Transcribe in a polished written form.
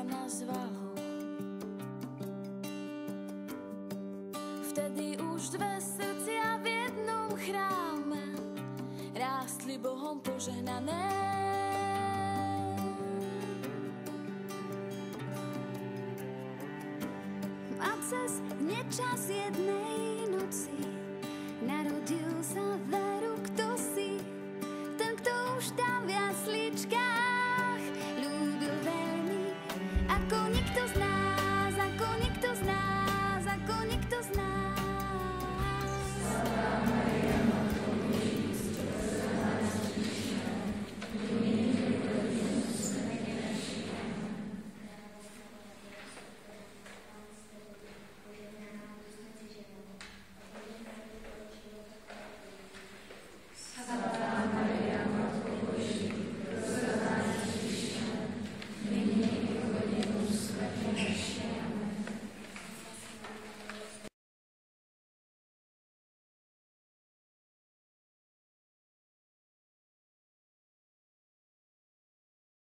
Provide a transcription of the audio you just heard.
sa nazvalo. Vtedy už dve srdcia v jednom chráme rástli Bohom požehnané. A cez nečas jednej noci narodil sa veru kto si, ten, kto už tam v jasličkách ľúbil veľmi, ako